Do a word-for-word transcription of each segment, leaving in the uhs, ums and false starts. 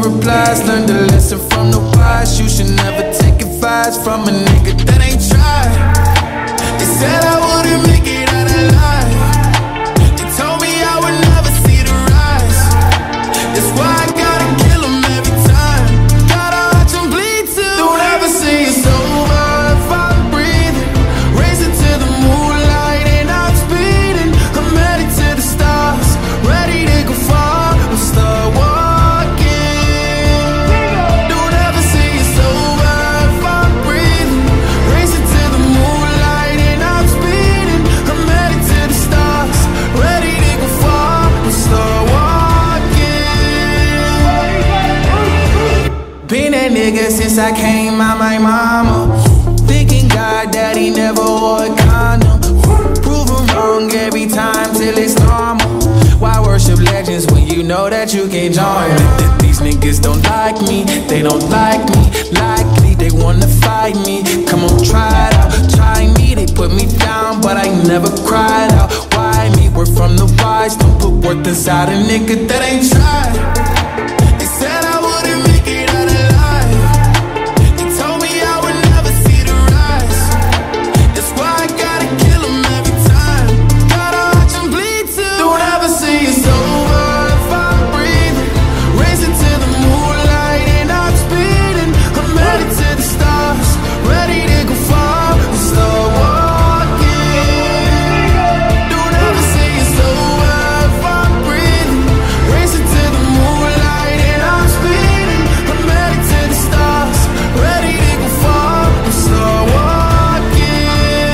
replies. Learned a lesson from the wise. You should never take advice from a nigga that ain't tried. They said I wouldn't make it out alive. They told me I would never see the rise. That's why I gotta kill them every time. Gotta watch them bleed too. Don't ever say it's over if I'm breathing. Racing to the moonlight and I'm speeding. I'm headed to the stars, ready to go far. I'm start walking. Don't ever say it's over if I'm breathing. Racing to the moonlight and I'm speeding. I'm headed to the stars, ready to go far. I'm start walking. Been that nigga since I came out my mama. Thinking God that he never wore a condom. Prove him wrong every time till it's normal. Why worship legends when you know that you can join them? These niggas don't like me, they don't like me. Likely they wanna fight me. Come on, try it out, try me. They put me down, but I never cried out. Why me? We're from the wise. Don't put worth inside a nigga that ain't tried. They said I wouldn't make it out alive. They told me I would never see the rise. That's why I gotta kill them every time. Gotta watch them bleed too. Don't ever say it's over if I'm breathing. Racing to the moonlight and I'm speeding. I'm headed to the stars, ready to go far. I'm start walking. Don't ever say it's over if I'm breathing. Racing to the moonlight and I'm speeding. I'm headed to the stars, ready to go far. I'm start walking.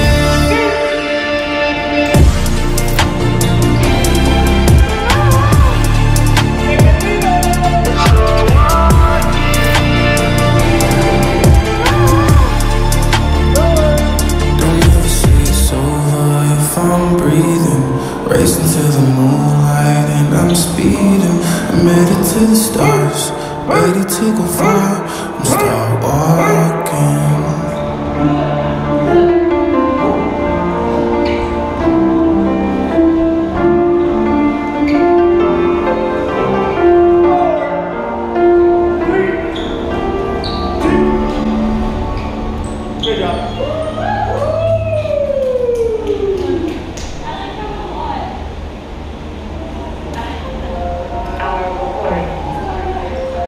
Don't ever say it's over if I'm breathing. Racing to the moonlight and I'm speeding. I'm headed to the stars, ready to go far. I'm start walking.